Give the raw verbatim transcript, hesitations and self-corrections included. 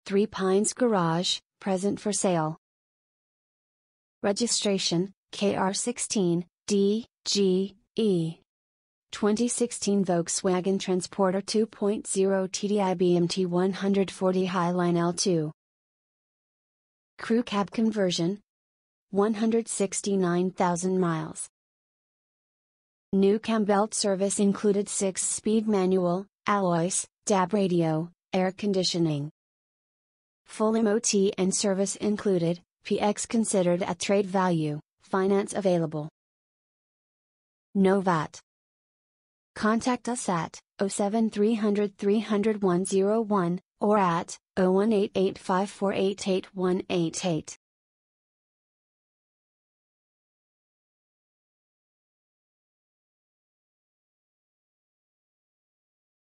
Three Pines Garage, present for sale. Registration, K R sixteen, D, G, E. twenty sixteen Volkswagen Transporter two point oh T D I B M T one forty Highline L two. Crew cab conversion. one hundred sixty-nine thousand miles. New cam belt service included six speed manual, alloys, D A B radio, air conditioning. Full M O T and service included, P X considered at trade value, finance available. No V A T. Contact us at oh seven three hundred three hundred one oh one, or at oh one eight eight five four eight eight one eight eight.